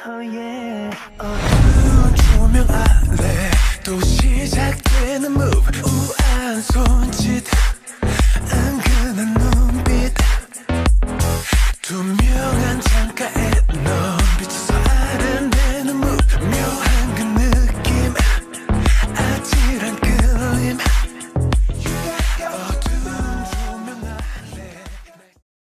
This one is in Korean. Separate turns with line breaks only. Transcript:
어두운 조명 아래 또 시작되는 move. 우아한 손짓, 은근한 눈빛, 두